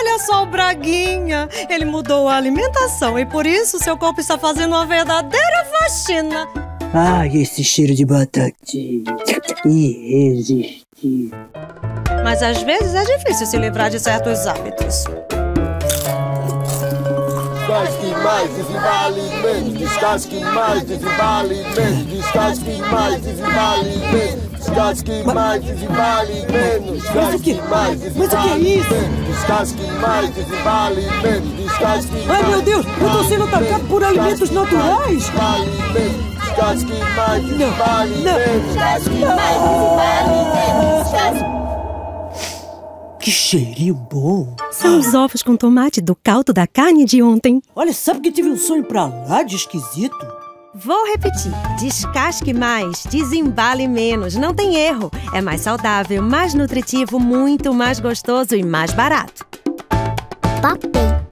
Olha só o Braguinha. Ele mudou a alimentação e por isso seu corpo está fazendo uma verdadeira faxina. Ai, esse cheiro de batatinha. Irresistível. Mas às vezes é difícil se livrar de certos hábitos. Descasque mais, desenvale menos. Descasque mais, desenvale menos. Descasque mais, desenvale menos. Descasque mais, desenvale menos. Mas o que é isso? Descasque mais, desenvale menos. Descasque mais. Ai, meu Deus, eu tô sendo atacado por alimentos naturais. Descasque mais, desenvale menos. Descasque mais, desenvale menos. Que cheirinho bom. São os ovos com tomate do caldo da carne de ontem. Olha, sabe que tive um sonho pra lá de esquisito? Vou repetir. Descasque mais, desembale menos. Não tem erro. É mais saudável, mais nutritivo, muito mais gostoso e mais barato. Papel.